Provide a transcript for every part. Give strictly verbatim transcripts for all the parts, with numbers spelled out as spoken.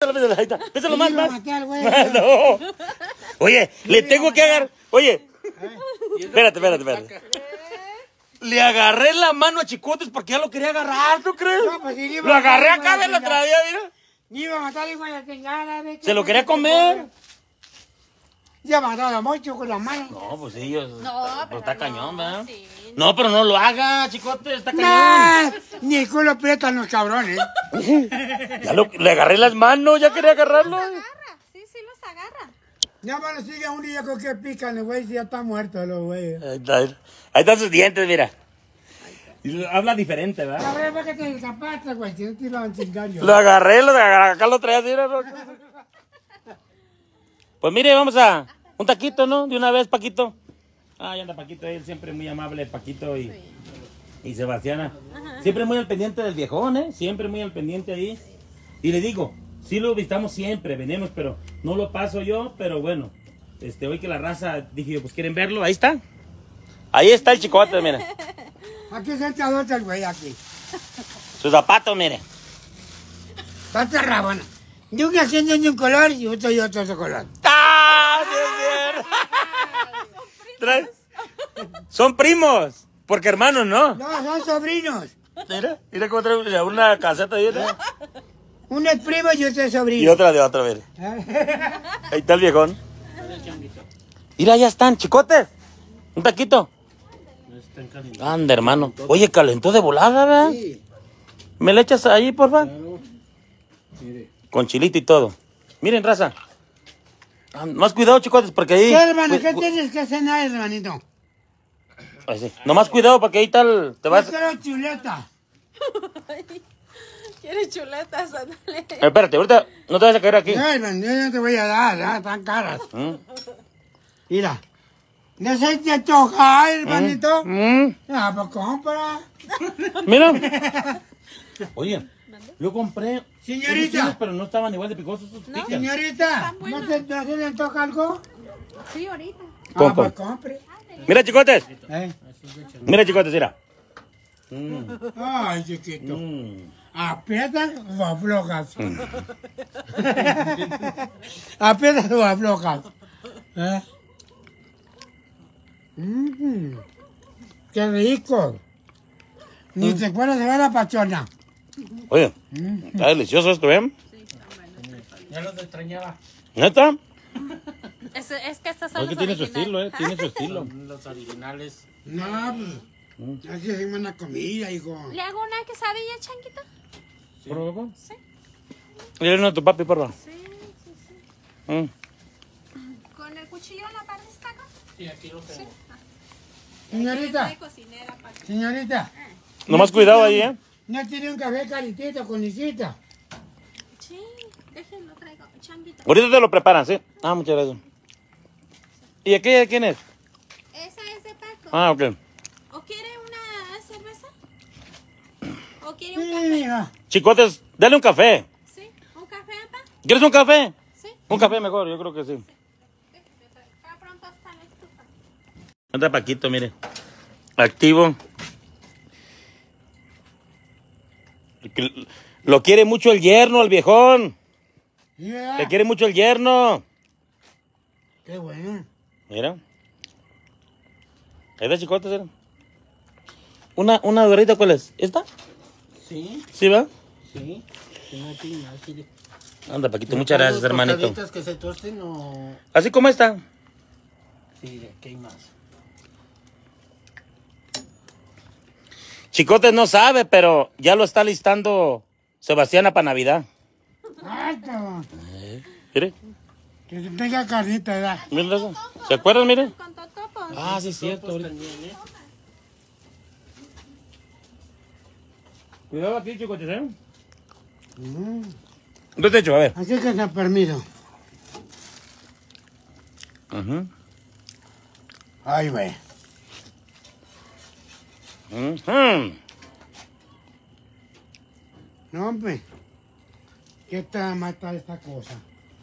pésalo, pésalo, ahí está. Pésalo más, más. Matar, güey, no. Oye, le tengo que agarrar. Oye, espérate, espérate, espérate. Le agarré la mano a Chicotes porque ya lo quería agarrar, ¿tú crees? No, pues, sí, lo agarré acá, ve, lo chingada. traía, mira. Ni iba a matar igual a la chingada, ve. Se lo quería comer. Ya matado a Mocho con las manos. No, pues ellos. No, pues pero está no, cañón, ¿verdad? sí. No, pero no lo haga, Chicote, está cañón. Nah, ni el culo aprietan los cabrones. Ya lo, le agarré las manos, ya quería agarrarlo. Agarra, sí, sí los agarra. Ya van a sigue un día con que pican, el güey, si ya está muerto, los güeyes. Ahí, está, ahí están sus dientes, mira. Y habla diferente, ¿verdad? Cabrón, ¿para qué te zapatos, güey? Si no te iban a chingar yo. Lo agarré, lo agarré, acá lo traía así. ¿No? Pues mire, vamos a un taquito, ¿no? De una vez, Paquito. Ah, ya anda Paquito, él siempre muy amable, Paquito y, y Sebastiana. Siempre muy al pendiente del viejón, ¿eh? Siempre muy al pendiente ahí. Y le digo, sí lo visitamos siempre, venimos, pero no lo paso yo, pero bueno. Este, hoy que la raza, dije yo, pues quieren verlo, ahí está. Ahí está el Chicote, mira. Aquí se echa dos el güey, aquí. Su zapato, mire. Tanta rabona. Yo que haciendo de un color y otro y otro de color. ¡Ah! ¡Sí es cierto! ¿Traes? Son primos, porque hermanos, ¿no? No, son sobrinos. Mira, mira cómo trae una caseta ahí, ¿no? Uno es primo y otro es sobrino. Y otra de otra, mire. Ahí está el viejón. Mira, ya están, Chicotes. Un taquito. Anda, hermano. Oye, calentó de volada, ¿verdad? Sí. ¿Me le echas ahí, por favor? Claro. Mire. Con chilito y todo. Miren, raza. Ah, más cuidado, Chicotes, porque ahí... ¿Qué, hermano? Cu- ¿Qué cu- tienes que cenar, hermanito? Ahí sí. Nomás cuidado, porque ahí tal... Te vas... Yo quiero chuleta. Quiere chuletas, ándale. Eh, espérate, ahorita no te vas a caer aquí. No, hermano, yo no te voy a dar, ¿ah? Están caras. ¿Mm? Mira. ¿No se te antoja, hermanito? ¿Mm? Ah, pues compra. Mira. Oye, yo compré... Señorita. unos chiles, pero no estaban igual de picosos. Sus No. pican. Señorita, Están ¿no se, ¿no se le antoja algo? Sí, ahorita. Ah, ¿Cómo, pues cómo? compre. Mira, Chicotes. ¿Eh? Mira, Chicotes, mira. Mm, Ay, chiquito. mm. ¿Aprietas o aflojas? ¿Aprietas o aflojas? ¿Eh? Mm, ¡Qué rico! Ni se acuerda de ver la pachona. Oye, está delicioso esto, ¿eh? Ya los extrañaba. ¿Neta? Es, es que estas son Es que los tiene su originales. estilo, ¿eh? Tiene su estilo. Los originales. No, pues. Así hacemos una comida, hijo. ¿Le hago una quesadilla, changuito? ¿Por favor? Sí. Dile uno a tu papi, por favor. Sí, sí, sí. Mm. ¿Con el cuchillo en la parte está acá? Sí, aquí lo tengo. Señorita, Soy cocinera, aparte. señorita. Nomás cuidado ahí, ¿eh? ¿No tiene un café calentito con lisita? Sí, déjenlo traigo, changuito. Ahorita te lo preparan, ¿sí? Ah, muchas gracias. ¿Y aquella de quién es? Esa es de Paco. Ah, ok. ¿O quiere una cerveza? ¿O quiere un Sí, café? mija. Chicotes, dale un café. ¿Sí? ¿Un café, papá? ¿Quieres un café? Sí. Un café mejor, yo creo que sí. Acá pronto está la estufa. Anda Paquito, mire. Activo. Que lo quiere mucho el yerno, el viejón. Yeah. Le quiere mucho el yerno. Qué bueno. Mira. Ahí está, Chicotes, mira. Una, una dorita, ¿cuál es? ¿Esta? Sí, ¿Sí, va? sí. Tengo aquí más. Sí. Anda, Paquito, muchas gracias, hermanito. ¿Tostaditas que se tosten o...? Así como esta. Sí, de aquí hay más. Chicotes no sabe, pero ya lo está listando Sebastiana para Navidad. Ay, cabrón. Mire, Que tenga carnita, ¿verdad? miren eso. ¿Se acuerdan, miren? Con totopos. Ah, sí, es cierto. ahorita. También, ¿eh? Cuidado aquí, Chicotes, ¿eh? Mm. ¿Dónde te echo? A ver. Así que se permiso. Ujú. Ay, güey. Ujú. No, hombre. ¿Qué te va a matar esta cosa?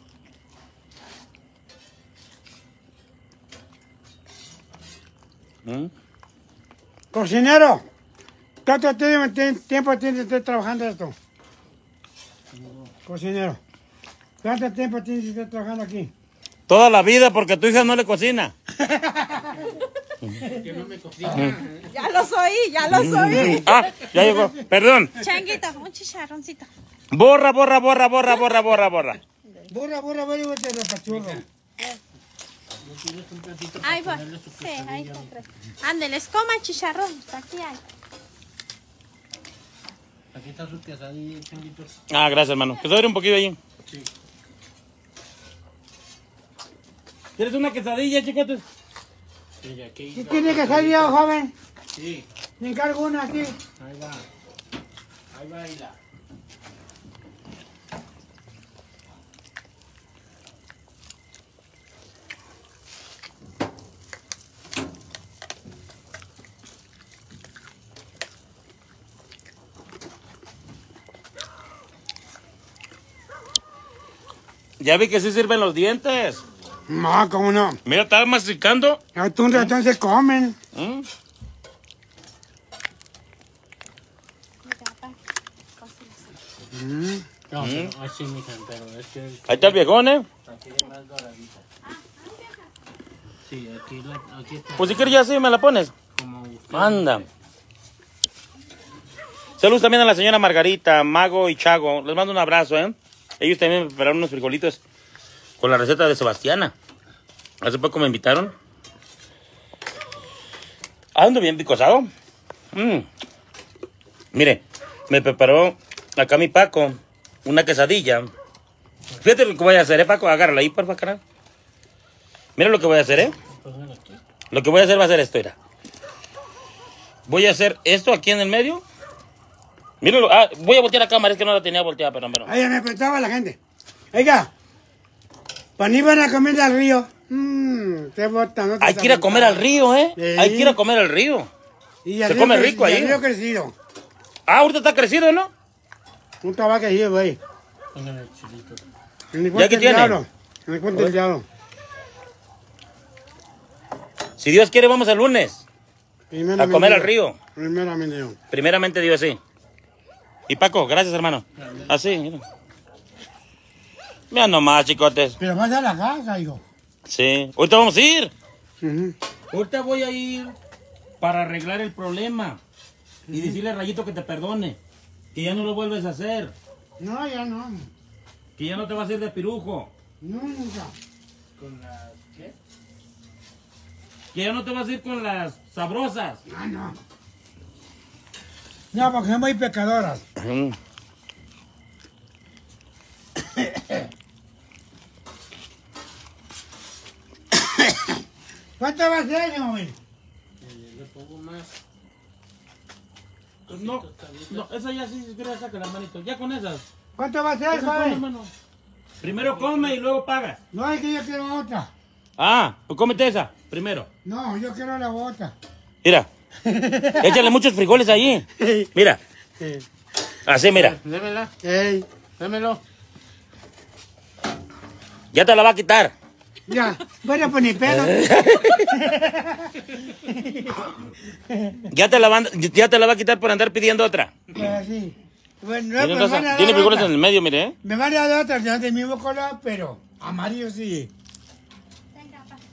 Mm. Cocinero. ¿Cuánto tiempo tiempo tiene usted trabajando esto? Cocinero. ¿Cuánto tiempo tienes que estar trabajando aquí? Toda la vida porque tu hija no le cocina. Que no me cocina. Ya lo soy, ya lo soy. Ah, ya llegó. Perdón. Changuito, un chicharroncito. Borra, borra, borra, borra, borra, borra, borra. Borra, borra, borra y vete a pachurro. ¿No tienes un platito para Ahí voy. ponerle su Sí, ahí quesadilla? compré. Ándeles, coman chicharrón. Aquí hay. Aquí está su quesadilla, changuito. Ah, gracias, hermano. Que sobre un poquito allí. Sí. ¿Quieres una quesadilla, chicotes? Sí, aquí. ¿Qué tiene que salir, joven? Sí, ¿Me encargo una así? ahí va. Ahí va, Hila. Ya vi que sí sirven los dientes. No, ¿cómo no? Mira, estás masticando. Hasta un ratón se comen. ¿Mm? Mm. No, pero así, mija, pero es que Ahí está el viejón, ¿eh? la quiere más doradita. Sí, aquí, la, aquí está. Pues si quieres ya así me la pones. Como usted. Anda. Saludos también a la señora Margarita, Mago y Chago. Les mando un abrazo, ¿eh? Ellos también me prepararon unos frijolitos con la receta de Sebastiana. Hace poco me invitaron. Ando bien picosado. Mm. Mire, me preparó acá mi Paco una quesadilla. Fíjate lo que voy a hacer, ¿eh, Paco? Agárrala ahí, por favor. Mira lo que voy a hacer, ¿eh? Póngala aquí. Lo que voy a hacer va a ser esto, mira. Voy a hacer esto aquí en el medio. Míralo. Ah, voy a voltear la cámara, es que no la tenía volteada, perdón, perdón. Ahí me preguntaba la gente. Oiga, ¿cuándo iban a comer al río? Mmm, qué bota, no te Hay que ir a comer al río, ¿eh? Sí. Hay que ir a comer al río. Y el Se río come cre- rico y ahí. El río crecido. Ah, ahorita está crecido, ¿no? Un tabaco crecido, güey. Póngale el chilito. En el ¿Ya qué cuento del tiene? diablo. En el cuento del diablo. Si Dios quiere, vamos el lunes Primeramente a comer al Dios. río. Primeramente Dios. Primeramente Dios, sí. Y Paco, gracias, hermano. Así, mira. Mira nomás, chicotes. Pero vas a la casa, hijo. Sí. Ahorita vamos a ir. Ujú. Ahorita voy a ir para arreglar el problema. Y decirle a Rayito que te perdone. Que ya no lo vuelves a hacer. No, ya no. Que ya no te vas a ir de pirujo. No, nunca. ¿Con las qué? Que ya no te vas a ir con las sabrosas. Ah, no. No, porque son muy pecadoras. ¿Cuánto va a ser, joven? Eh, le pongo más. Pues no, no, esa ya sí, si quieres saca las manitos. Ya con esas. ¿Cuánto va a ser, Esa pon, joven? hermano. Primero come y luego pagas. No, es que yo quiero otra. Ah, pues cómete esa, primero. No, yo quiero la otra. Mira, échale muchos frijoles allí. Mira, así, mira. Démela, Ey, démelo. Ya te la va a quitar. ya, bueno, pues ni pedo. Ya te la, van, ya te la va a quitar por andar pidiendo otra. Pues así. Bueno, no, Tiene, pues raza- van a dar tiene frijoles otra. en el medio, mire, ¿eh? Me van a dar otra, ya del mismo color, pero amarillo sí. Venga, pa.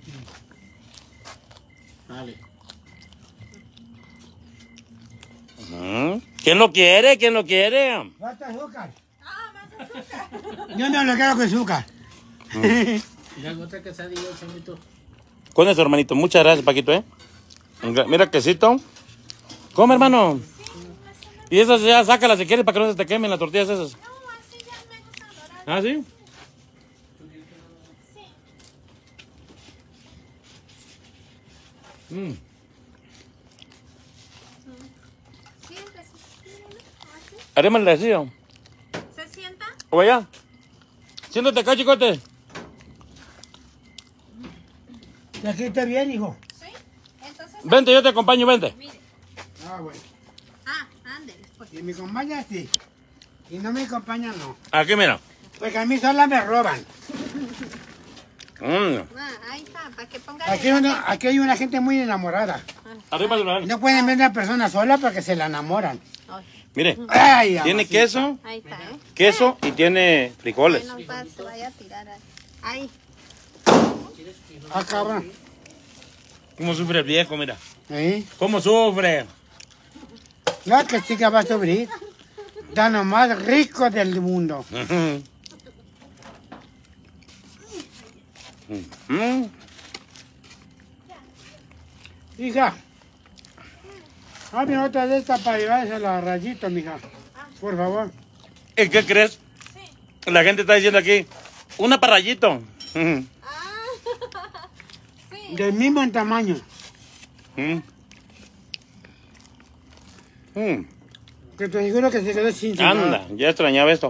Dale. Ujú. ¿Quién lo quiere? ¿Quién lo quiere? ¿Falta azúcar? Ah, más azúcar. Yo no lo quiero con azúcar. Y hago otra quesadilla, changuito. Con eso, hermanito. Muchas gracias, Paquito, ¿eh? Mira, quesito. Come, hermano. Y esas ya sácalas si quieres para que no se te quemen las tortillas esas. No, así ya me gustan doradas. ¿Ah, sí? Sí. Mm. Sí, empezó. Así. Arrémale así, ¿o? ¿Se sienta? O allá. Siéntate acá, chicote. ¿Te sientes bien, hijo? Sí. Entonces, Vente, yo te acompaño, vente. mire. Ah, bueno. Ah, ándele, pues. Y me acompaña sí. Y no me acompaña no. Aquí, mira. Porque a mí sola me roban. Mm. Ah, ahí está, para que ponga. Aquí, uno- aquí hay una gente muy enamorada. Arriba de una No pueden ver a una persona sola porque se la enamoran. Mire, Ay, tiene amacita. queso, Ahí está, ¿eh? queso y tiene frijoles. Bueno, pa, se vaya a tirar ahí. Ahí. Ah, cabrón. ¿Cómo sufre el viejo, mira? ¿Eh? ¿Cómo sufre? No, que sí que va a sufrir. Da lo más rico del mundo. Ujú. Mm. Hija, hazme otra de estas para llevársela a Rayito, mija. Por favor. ¿Y qué crees? La gente está diciendo aquí, una para Rayito. Ujú. Sí. Del mismo en tamaño. Mm. Mm. Que te aseguro que se quedó sin cenar. Anda, ya extrañaba esto.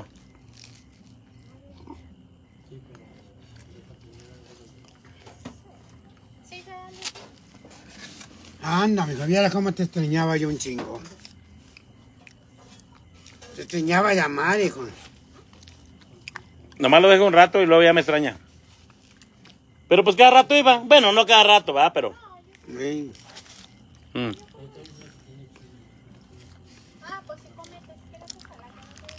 Sí, dale. Anda, mija, viera cómo te extrañaba yo un chingo. Te extrañaba llamar, hijo. Nomás lo dejo un rato y luego ya me extraña. Pero pues cada rato iba. Bueno, no cada rato, ¿verdad? Pero... Sí. Mm. Ah, pues si comes, ¿quieres ensalada?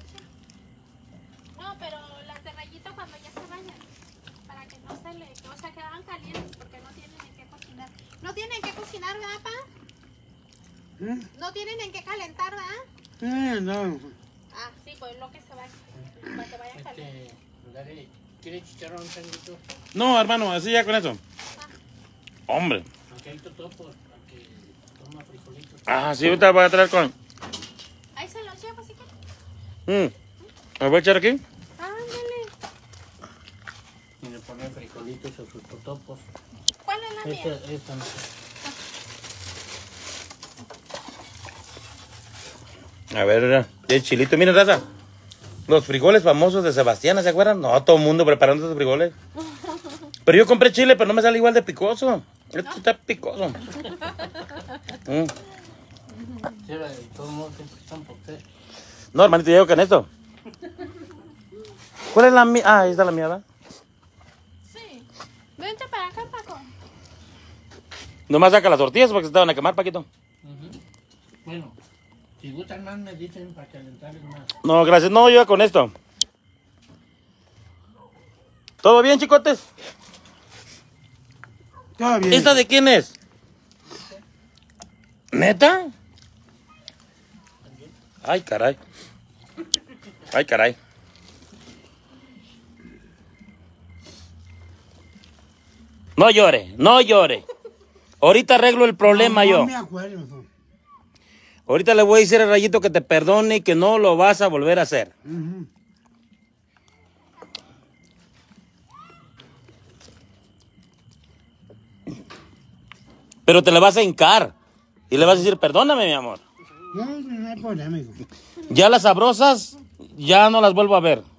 No, pero las de Rayito cuando ya se vayan. Para que no se le... O sea, quedaban calientes porque no tienen en qué cocinar. No tienen que cocinar, ¿verdad, pa? ¿Eh? No tienen en qué calentar, ¿verdad? Eh, no. Ah, sí, pues lo que se vaya. Para que vayan calientes. Este, dale, ¿quiere chicharrón, changuito? No, hermano, así ya con eso. Hombre. Aquí hay totopos, para que toma frijolitos. Ah, sí, ahorita voy a traer con... Ahí se los llevo, si quieres. Mm. ¿Me voy a echar aquí? Ándale. Y le pone frijolitos a sus totopos. ¿Cuál es la Esta, mía? esta no. A ver, el chilito. Miren, raza. Los frijoles famosos de Sebastián, ¿se acuerdan? No, todo el mundo preparando esos frijoles. Pero yo compré chile, pero no me sale igual de picoso. Esto está picoso. Mm. Sí, de todos modos siempre están por usted. No, hermanito, llego con esto. ¿Cuál es la mía? Ah, ahí está la mía, ¿verdad? Sí. Vente para acá, Paco. Nomás saca las tortillas porque se estaban a quemar, Paquito. Ujú. Bueno, si gustan más me dicen para calentarles más. No, gracias. No, yo con esto. ¿Todo bien, chicotes? Todo bien. ¿Esta de quién es? ¿Neta? Ay, caray. Ay, caray. No llore, no llore. Ahorita arreglo el problema no, yo. No me acuerdo, hijo. Ahorita le voy a decir a Rayito que te perdone y que no lo vas a volver a hacer. Ujú. Pero te le vas a hincar. Y le vas a decir, perdóname, mi amor. No, no hay problema, hijo. Ya las sabrosas, ya no las vuelvo a ver.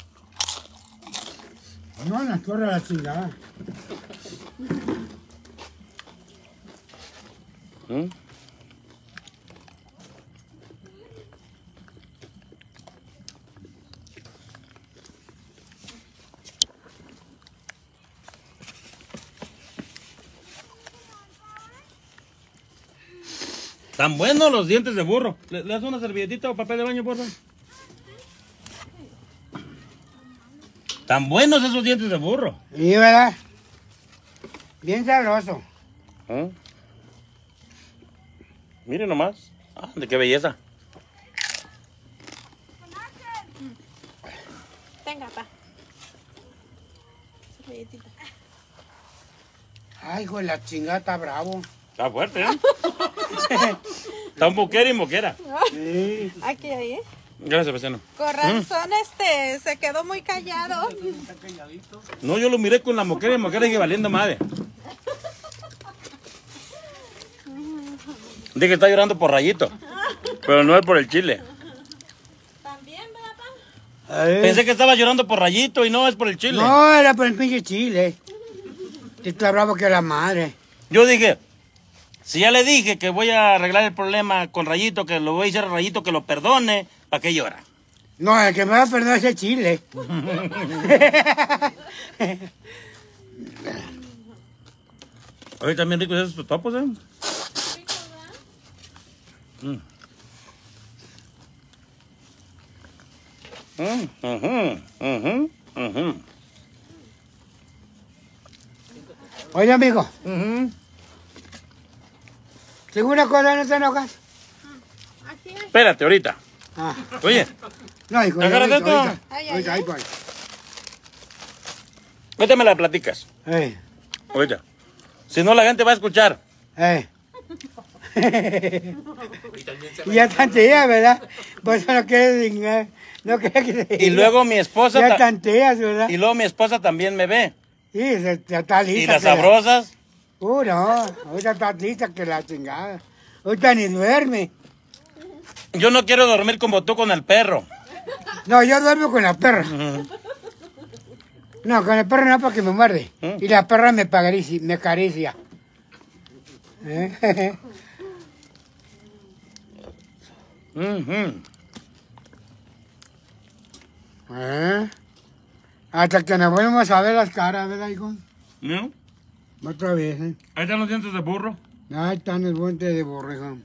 No, las corre la chingada. ¿Mm? Tan buenos los dientes de burro. ¿Le, le das una servilletita o papel de baño, por favor? Tan buenos esos dientes de burro. Y verdad. Bien sabroso. ¿Eh? Miren nomás. Ah, de qué belleza. Tenga, pa. Servilletita. Ay, hijo de la chingada, está bravo. Está fuerte, ¿eh? Está un moquera y moquera. Sí. Aquí, ahí, ¿eh? Gracias, vecino. Con razón, este, se quedó muy callado. No, yo lo miré con la moquera y moquera y que valiendo madre. Dije que está llorando por Rayito. Pero no es por el chile. También, ¿verdad, pa? Ay. Pensé que estaba llorando por Rayito y no es por el chile. No, era por el pinche chile. Está bravo que la madre. Yo dije, si ya le dije que voy a arreglar el problema con Rayito, que lo voy a decir a Rayito que lo perdone, ¿para qué llora? No, el que me va a perder es el chile. Oye, también ricos esos totopos, ¿eh? Mm. Mm, ujú, ujú, ujú. Oye, amigo, Ujú. ¿tengo una cosa no te enojas? Aquí hay. Espérate, ahorita. Ah, Oye, no, hijo, ya, Agárrate ahorita, esto. ahorita, Ay, ay, ahorita, ay. ahí voy. ahorita me la platicas. Eh, Ahorita. Si no, la gente va a escuchar. eh. Y ya tanteas, ¿verdad? Vos no quieres dingar, no quieres que te Y diga. luego mi esposa... Ya ta- tanteas, ¿verdad? Y luego mi esposa también me ve. Sí, se- ya está lista. Y las que la- sabrosas. Uh, no, ahorita está lista que la chingada. Ahorita ni duerme. Yo no quiero dormir como tú con el perro. No, yo duermo con la perra. No, con el perro no porque me muerde. ¿Mm? Y la perra me acaricia. Me acaricia. ¿Eh? Ujú. ¿Eh? Hasta que nos volvemos a ver las caras, ¿verdad, hijo? ¿No? Otra vez, ¿eh? Ahí están los dientes de burro. Ahí están el monte de borrejo.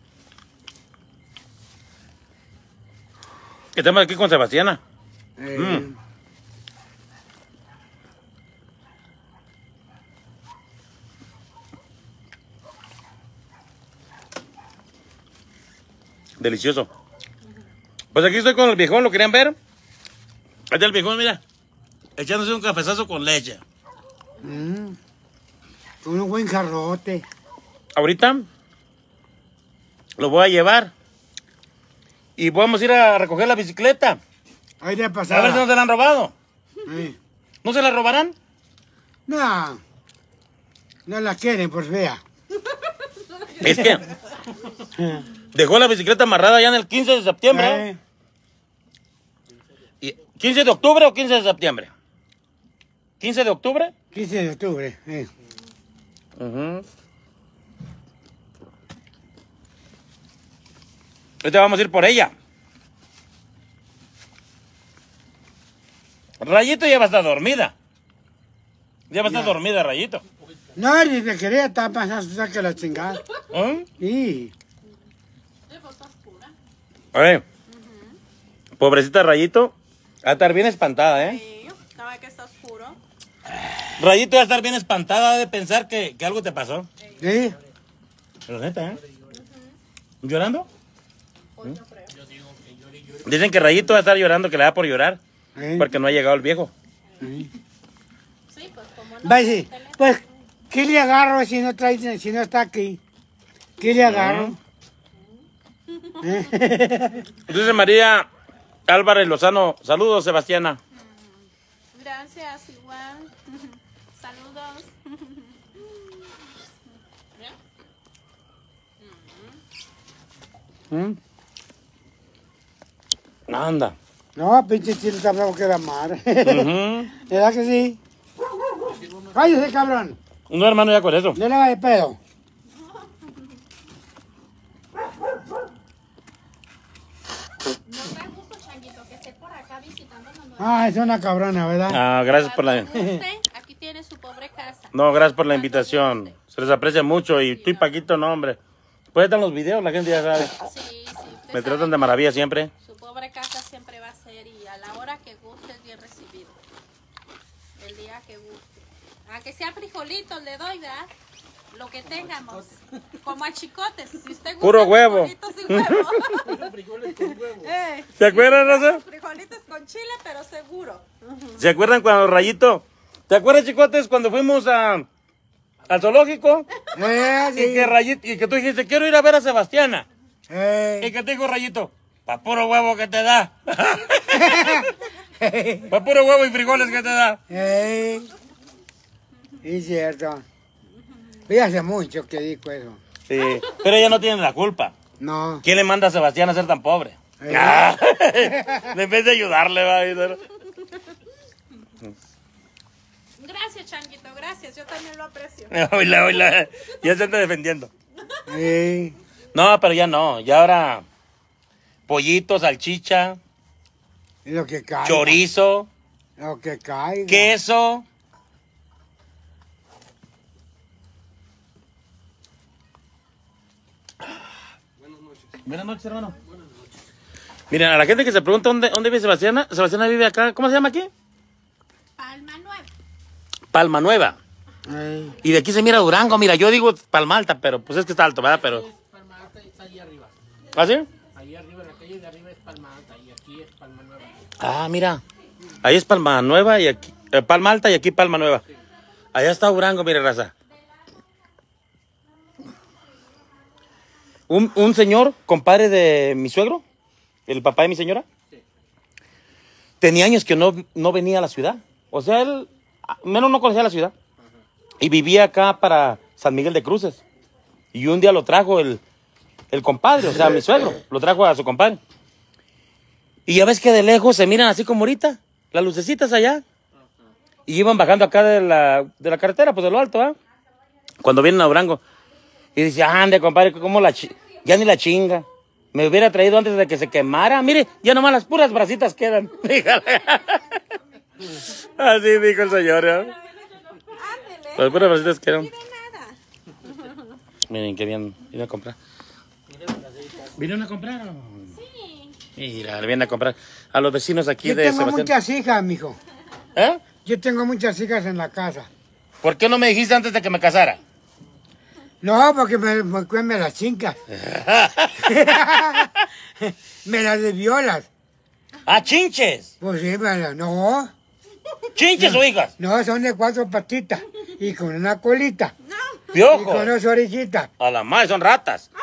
Estamos aquí con Sebastiana. Eh, Mm. Delicioso. Pues aquí estoy con el viejón, ¿lo querían ver? Ahí está el viejón, mira. Echándose un cafezazo con leche. mm, con un buen jarrote. Ahorita lo voy a llevar. Y vamos a ir a recoger la bicicleta. Ahí de A ver si no pasada. se la han robado. Eh, ¿No se la robarán? No. No la quieren, por fea. Es que dejó la bicicleta amarrada ya en el quince de septiembre. Eh, Y- ¿quince de octubre o quince de septiembre? ¿quince de octubre? quince de octubre. Eh. Ujú. Ahorita vamos a ir por ella. Rayito ya va a estar dormida. Ya va a estar dormida, Rayito. No, ni te quería estar pasando que la chingada. ¿Eh? Sí. A ver. Pobrecita Rayito. Va a estar bien espantada, ¿eh? Sí, ¿sabe que está oscuro? Rayito va a estar bien espantada de pensar que, que algo te pasó. Sí. Pero neta, ¿eh? ¿Llorando? Dicen que Rayito va a estar llorando, que le da por llorar. Eh. Porque no ha llegado el viejo. Sí, pues como no. Va a decir, pues, ¿qué le agarro si no trae, si no está aquí? ¿Qué le agarro? Eh. Dice María Álvarez Lozano. Saludos, Sebastiana. Gracias, igual. Saludos. ¿Mm? Anda. No, pinche chile está bravo que la madre. Ujú. ¿Verdad que sí? Cállese, cabrón. No, hermano, ya con eso. No le va de pedo. Nos da gusto, Changuito, que esté por acá visitándonos. Ah, es una cabrona, ¿verdad? Ah, gracias por la... Cuando guste, aquí tiene su pobre casa. No, gracias por la invitación. Se les aprecia mucho. Y tú y Paquito, no, hombre. Pues están los videos, la gente ya sabe. Sí, sí. usted Me sabe tratan de que maravilla siempre. Su pobre casa siempre va a ser y a la hora que guste es bien recibido. El día que guste. Aunque sea frijolitos le doy, ¿verdad? Lo que tengamos. Como a chicotes. Si usted gusta Puro huevo. frijolitos y huevo. Frijoles con huevo. Eh, ¿Se acuerdan, Rosa? frijolitos con chile, pero seguro. ¿Se acuerdan cuando Rayito? ¿Te acuerdas, chicotes, cuando fuimos a, al zoológico? Eh, Y sí. que Rayito, y que tú dijiste, quiero ir a ver a Sebastiana. ¿Y Eh. qué te dijo Rayito? Pa' puro huevo que te da. Pa' puro huevo y frijoles que te da. Eh. Es cierto. Y hace mucho que dijo eso. Sí, pero ella no tiene la culpa. No. ¿Quién le manda a Sebastián a ser tan pobre? Eh. Ah, en vez de ayudarle, va. Gracias, Changuito, gracias. Yo también lo aprecio. Oila, oila. Ya se anda defendiendo. Eh. No, pero ya no. Ya ahora pollito, salchicha, Lo que cae. chorizo, Lo que cae. queso. Buenas noches, hermano. Miren, a la gente que se pregunta dónde, dónde vive Sebastiana, Sebastiana vive acá, ¿cómo se llama aquí? Palma Nueva. Palma Nueva. Ey. Y de aquí se mira Durango, mira, yo digo Palma Alta, pero pues es que está alto, ¿verdad? Pero... Palma Alta está allí arriba. ¿Ah, sí? Allí arriba, en la calle de arriba es Palma Alta y aquí es Palma Nueva. Ah, mira. Ahí es Palma Nueva y aquí... eh, Palma Alta y aquí Palma Nueva. Allá está Durango, mire, raza. Un, un señor, compadre de mi suegro, el papá de mi señora, tenía años que no, no venía a la ciudad. O sea, él menos no conocía la ciudad. Y vivía acá para San Miguel de Cruces. Y un día lo trajo el, el compadre, o sea, mi suegro, lo trajo a su compadre. Y ya ves que de lejos se miran así como ahorita, las lucecitas allá. Y iban bajando acá de la, de la carretera, pues de lo alto, ¿ah? Cuando vienen a Durango. Y dice, ande, compadre, ¿cómo la chi ya ni la chinga? Me hubiera traído antes de que se quemara. Mire, ya nomás las puras bracitas quedan. Dígale. Así dijo el señor, ¿eh? Ándele. Las puras bracitas quedan. No de nada. Miren, qué bien. Vine a comprar. ¿Vinieron a comprar o...? Sí. Mira, le vienen a comprar a los vecinos aquí Yo de tengo Sebastián. muchas hijas, mijo. ¿Eh? Yo tengo muchas hijas en la casa. ¿Por qué no me dijiste antes de que me casara? No, porque me, me, me las chincas. Me las desviolas. ¡Ah, chinches! Pues sí, me las- no. ¿Chinches o hijas? No, son de cuatro patitas. Y con una colita. Y con ¡Piojos! dos orejitas. A la madre, son ratas.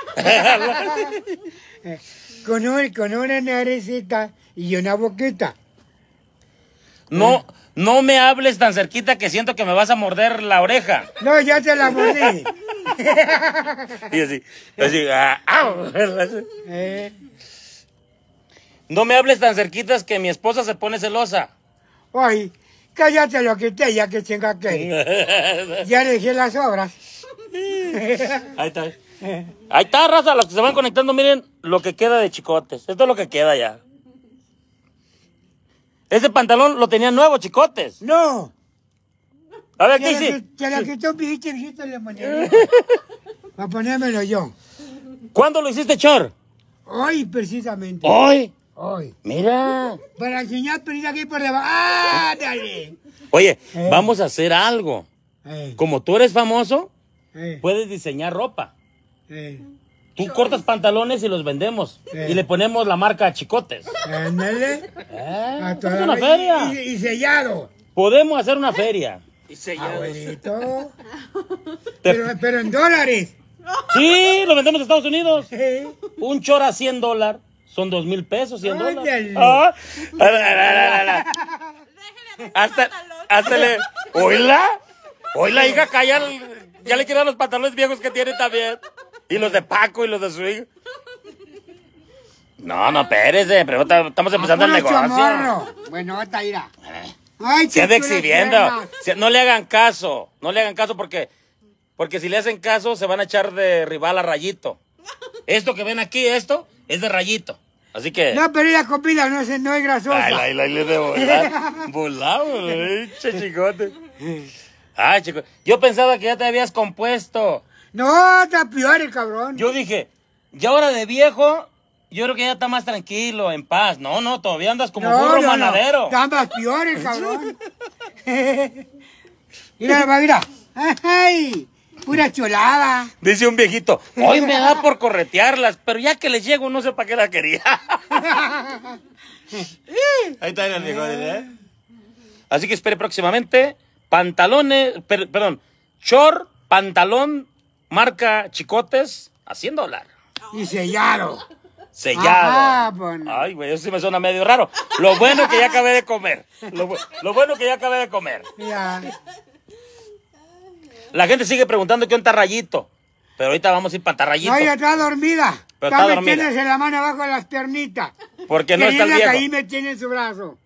Con, un, con una naricita y una boquita. No, no me hables tan cerquita que siento que me vas a morder la oreja. No, ya te la mordí. Y así, así, ah, au. Eh, No me hables tan cerquitas que mi esposa se pone celosa. Oye, que ya te lo quité, ya que chinga que. Ya dejé las obras. Ahí está. Ahí está, raza, los que se van conectando, miren lo que queda de chicotes. Esto es lo que queda ya. Ese pantalón lo tenía nuevo, chicotes. No. A ver, ¿qué Te la, hice? qui- te la quitó un viejito, viejito le ponía. Para ponérmelo yo. ¿Cuándo lo hiciste, Chor? Hoy, precisamente. Hoy. Hoy. Mira. Para enseñar perita aquí por debajo. ¡Ah, dale! Oye, Eh. vamos a hacer algo. Eh, Como tú eres famoso, eh, puedes diseñar ropa. eh. Tú cortas pantalones y los vendemos. Eh. Y le ponemos la marca Chicotes. Ándale. Eh, A es toda una vez. feria. Y, y sellado. Podemos hacer una feria. Abuelito. Te- Pero, pero en dólares. Sí, lo vendemos en Estados Unidos. Eh, Un chor a cien dólares. Son dos mil pesos, cien Ándale. dólares. Ah. Ah, la, la, la, la, la. Hasta, hasta le... ¿Oíla? ¿Oíla, hija? Calla. Ya le quiero los pantalones viejos que tiene también. Y los de Paco y los de su hija. No, no, espérese. Pero estamos empezando el puro negocio. chomorro. Bueno, esta irá. Ay, Se anda qué chula exhibiendo. pierna. Se- No le hagan caso. No le hagan caso porque... Porque si le hacen caso, se van a echar de rival a Rayito. Esto que ven aquí, esto, es de Rayito. Así que... No, pero la comida no es, no es grasosa. Ay, la, la, la de volar. Volado, ay, che, chicote. Ay, chico. Yo pensaba que ya te habías compuesto. No, está peor el cabrón. Yo dije, ya ahora de viejo, yo creo que ya está más tranquilo, en paz. No, no, todavía andas como no, burro no, manadero. No, está más peor el cabrón. Mira, va, mira. Ay, pura cholada. Dice un viejito, hoy me da por corretearlas, pero ya que les llego, no sé para qué la quería. Ahí está el viejo, ¿eh? Así que espere próximamente pantalones, per- perdón, short, pantalón, marca Chicotes, a cien dólares. Y sellado. Sellado. Ajá, bueno. Ay, güey, eso sí me suena medio raro. Lo bueno que ya acabé de comer. Lo, bu- lo bueno que ya acabé de comer. Mira. La gente sigue preguntando qué onda Rayito. Pero ahorita vamos a ir para Rayito. No, ella está dormida. Pero está está dormida. metiéndose la mano abajo de las piernitas. Porque no está el Queriendo que viejo. ahí me tiene en su brazo.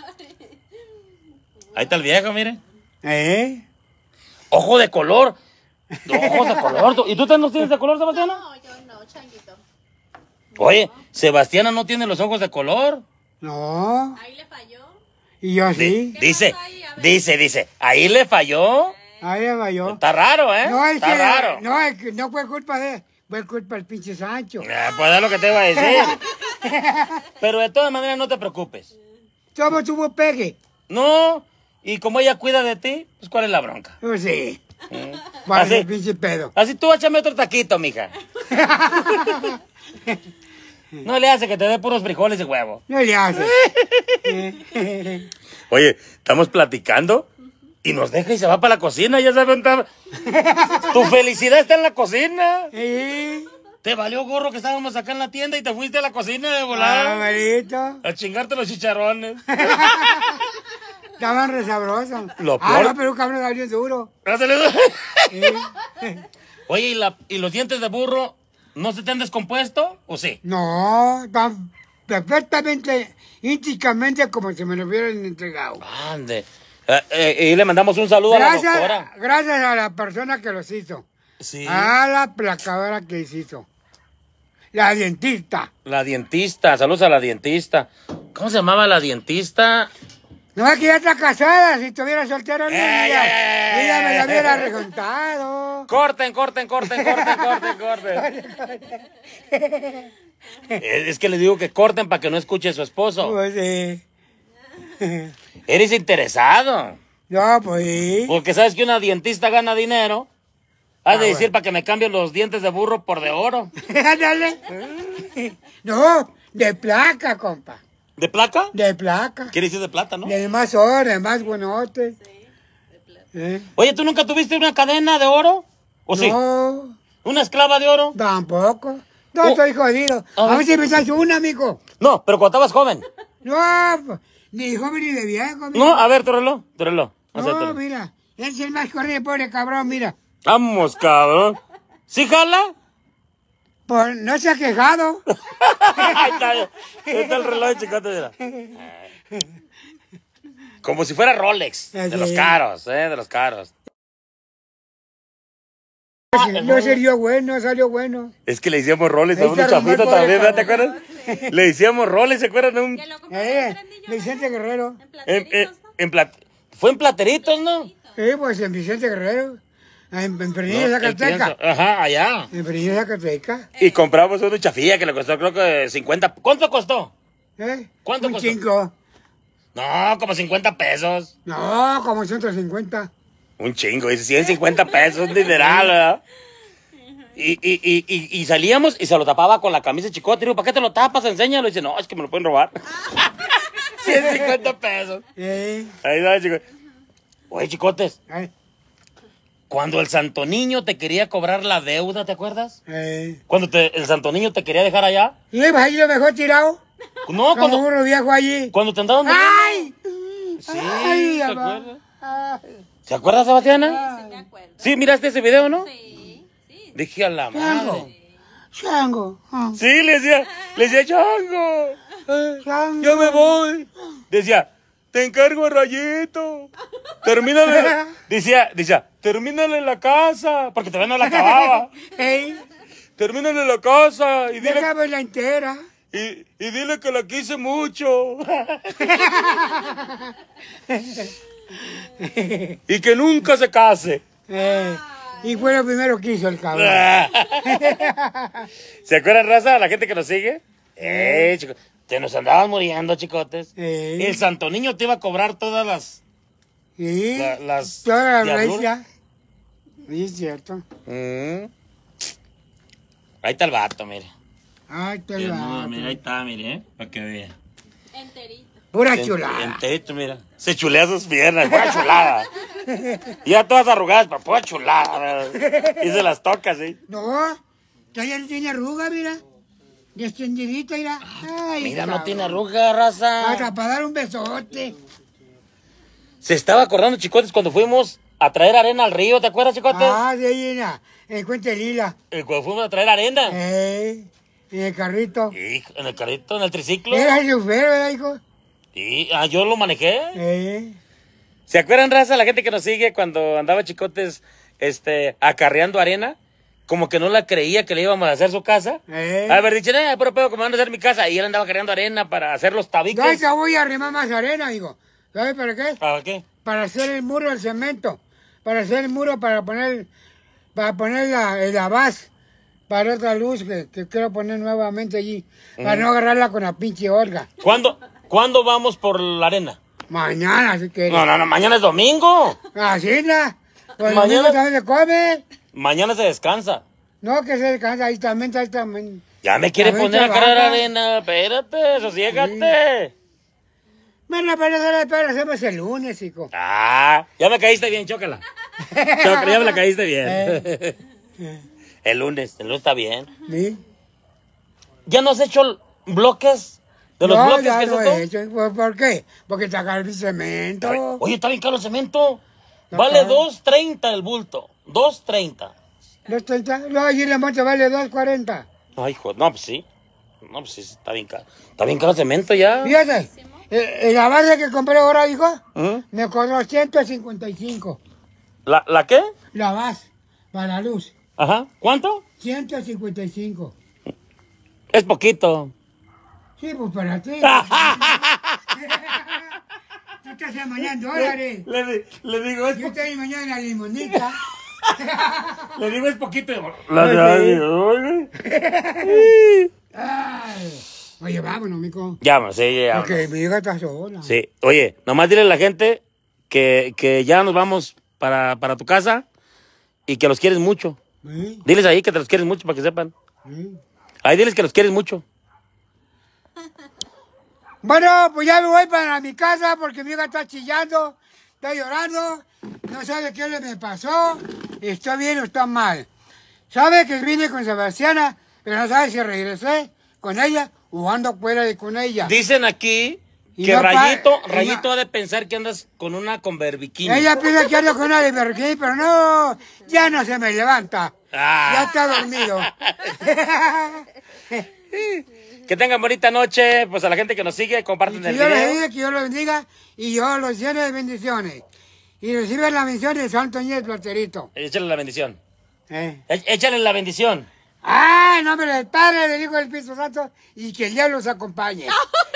Ahí está el viejo, mire. ¿Eh? Ojo de color. Ojos de color. ¿Y tú no tienes de color, Sebastiana? No, yo no, changuito. Oye, Sebastiana no tiene los ojos de color. No. Ahí le falló. Y yo Di- sí. dice, pasó ahí? A ver. dice, dice. Ahí le falló. Ahí va yo. Está raro, ¿eh? No, es Está que, raro. no, es que no fue culpa de fue culpa del pinche Sancho. Ah, pues es lo que te iba a decir. Pero de todas maneras no te preocupes. ¿Cómo tuvo pegue? No, y como ella cuida de ti, pues ¿cuál es la bronca? Pues sí. ¿Eh? Vale, Así, el pinche pedo. así tú échame otro taquito, mija. No le hace que te dé puros frijoles y huevo. No le hace. Oye, estamos platicando y nos deja y se va para la cocina, ya sabes dónde está. Tu felicidad está en la cocina. ¿Sí? Te valió gorro que estábamos acá en la tienda y te fuiste a la cocina de Ah, volada. malito. A chingarte los chicharrones. Estaban re sabrosos. Lo Ah, peor- no, pero un cabrón salió duro. Sí. Oye, ¿y, la, ¿y los dientes de burro no se te han descompuesto o sí? No, tan perfectamente, ínticamente como si me lo hubieran entregado. Ande. Eh, eh, y le mandamos un saludo a la Gracias, doctora. gracias a la persona que los hizo. Sí. A la placadora que hizo. La dentista. La dientista, saludos a la dientista. ¿Cómo se llamaba la dientista? No es que ya está casada, si estuviera soltera, no, ¡Ey, ella, ey, ey, ella me la ey, hubiera ey! recontado. Corten, corten, corten, corten, corten, corten. Eh, Es que le digo que corten para que no escuche su esposo. Pues sí. Eres interesado. No, pues sí. Porque sabes que una dientista gana dinero. Has Ah, de decir bueno. para que me cambien los dientes de burro por de oro. Ándale. No, de placa, compa. ¿De placa? De placa. Quiere decir de plata, ¿no? De más oro, de más buenote. ¿Eh? Oye, ¿tú nunca tuviste una cadena de oro? ¿O sí? No, ¿Una esclava de oro? tampoco. No, Oh. estoy jodido. A A ver. ver si me echas una, amigo. No, pero cuando estabas joven. No, pues, ni de joven ni de viejo. amigo. No, a ver, tu reloj, tu reloj. No, Acéptalo. mira. Es el más corriente, pobre cabrón, mira. Vamos, cabrón. ¿Sí jala? Pues no se ha quejado. Ahí está, ahí está el reloj, chicote, mira. Como si fuera Rolex. De los Así. caros, eh, de los caros. No salió bueno, salió bueno. Es que le hicimos Rolex a Ahí un se arruinó el chafito pobre también, ¿verdad? ¿te cabrón. acuerdas? Le hicimos Rolex, ¿se acuerdan? de Un, Que lo compré Eh, prendí yo, Vicente Guerrero. en en, en, plateritos, ¿no? en plat- Fue en plateritos, ¿no? Eh, pues en Vicente Guerrero. En, en Pernilla, No, el Zacateca. pienso. Ajá, allá. En Pernilla, Zacateca. Y compramos una chafilla que le costó creo que cincuenta. ¿Cuánto costó? ¿Eh? ¿Cuánto Un costó? chingo. No, como cincuenta pesos. No, como ciento cincuenta. Un chingo, dice ciento cincuenta pesos, un dineral, ¿verdad? Y, y, y, y, y salíamos y se lo tapaba con la camisa de chicote. Digo, ¿para qué te lo tapas? Enséñalo. Y dice, no, es que me lo pueden robar. ciento cincuenta pesos. Eh, Ahí está, chicote. Oye, chicotes, eh, cuando el Santo Niño te quería cobrar la deuda, ¿te acuerdas? eh. Cuando te, el Santo Niño te quería dejar allá. ¿Y ibas ahí lo mejor tirado? No, Como cuando, burro viejo allí. cuando te andaban... ¡Ay! Sí, Ay, ¿se mamá. acuerda? Ay, ¿Se acuerda, Sebastiana? Sí, me acuerdo. Sí, miraste ese video, ¿no? Sí, sí. Dije a la Chango. madre. Chango. ah, Sí, le decía, le decía, Chango, eh, Chango. yo me voy. Decía, te encargo, Rayito. Termínale. Decía, decía, termínale la casa. Porque todavía no la acababa. Ey, Termínale la casa. Y dile, déjame la entera. y, y dile que la quise mucho. Y que nunca se case. Eh, y fue lo primero que hizo el cabrón. ¿Se acuerdan, raza, la gente que nos sigue? Eh, chico, te nos andabas muriendo, chicotes. Eh. El Santo Niño te iba a cobrar todas las... Sí, La- las toda la diabluras. raíz. Sí, es cierto. Mm. Ahí está el vato, mire. Ay, te Mira, la. no, mira, ahí está, mire, ¿eh? Para que vea. Enterito. Pura En- chulada. Enterito, mira. Se chulea sus piernas, pura chulada. Y ya todas arrugadas, pero pura chulada. Y se las toca, sí. No, todavía no tiene arruga, mira. Descendidita, mira. Ay, Mira, no cabrón. tiene arruga, raza. Hasta para dar un besote. Se estaba acordando, chicotes, cuando fuimos a traer arena al río, ¿te acuerdas, chicote? Ah, de ahí, mira. En Cuente Lila. Eh, Cuando fuimos a traer arena. Eh, en el carrito. Hijo, en el carrito, en el triciclo. Era el chofer, ¿verdad, hijo? Sí, ah, yo lo manejé. Eh, ¿Se acuerdan, raza, la gente que nos sigue cuando andaba chicotes este, acarreando arena? Como que no la creía que le íbamos a hacer su casa. eh. A ver, dicho, eh, pero pedo, como van a hacer mi casa. Y él andaba carreando arena para hacer los tabiques. No, ya voy a arrimar más arena, hijo. ¿Sabes para qué? ¿Para qué? Para hacer el muro del cemento. Para hacer el muro, para poner, para poner la, la base para otra luz que, que quiero poner nuevamente allí, para no agarrarla con la pinche Olga. ¿Cuándo, ¿Cuándo vamos por la arena? Mañana, si quieres. No, no, no, mañana es domingo. Así la. Pues Mañana- mañana también se come. Mañana se descansa. No, que se descansa, ahí también, ahí también. Ya me quiere También poner a trabaja. cargar arena. Espérate, sosiégate. Bueno, pero eso lo hacemos el lunes, hijo. Ah, ya me caíste bien, chócala. Chócala, ya me la caíste bien. El lunes, el lunes está bien. ¿Sí? ¿Ya no has hecho bloques? ¿De los no, bloques ya que lo es he esto? hecho. ¿Por, por qué? Porque sacar el cemento. Oye, está bien caro el cemento. No, Vale claro. dos treinta el bulto. dos treinta. Dos treinta. No, allí la moto vale dos cuarenta. Ay, joder, no, pues sí. No, pues sí, está bien caro. Está bien caro el cemento ya. Fíjate, eh, la base que compré ahora, hijo, ¿Mm? me costó ciento cincuenta y cinco. ¿La, ¿La qué? La base, para la luz, Ajá. ¿Cuánto? ciento cincuenta y cinco. Es poquito. Sí, pues para ti. Tú te haces mañana en dólares. Le, di- le digo, es Yo te doy mañana en la limonita. Le digo, es poquito. Ay. Oye, vámonos, mico. Ya, no, sí, ya. Porque mi hija está sola. Sí. Oye, nomás dile a la gente que, que ya nos vamos para, para tu casa y que los quieres mucho. Sí, Diles ahí que te los quieres mucho para que sepan. sí. Ahí diles que los quieres mucho. Bueno, pues ya me voy para mi casa porque mi hija está chillando, está llorando, no sabe qué le me pasó, está bien o está mal. Sabe que vine con Sebastiana, pero no sabe si regresé con ella o ando fuera de con ella. Dicen aquí Y que no pa- Rayito, y Rayito no- ha de pensar que andas con una con bikini. Ella piensa que ando con una de Berkeley, pero no, ya no se me levanta. Ah. Ya está dormido. Que tengan bonita noche. Pues a la gente que nos sigue, comparten Que el Dios les video. bendiga, que Dios los bendiga y yo los llene de bendiciones. Y reciben la bendición de Santo Ñez Platerito. Échale la bendición. Eh. É- Échale la bendición. ¡Ah! En nombre del Padre, del Hijo y del Espíritu Santo, y que el diablo los acompañe.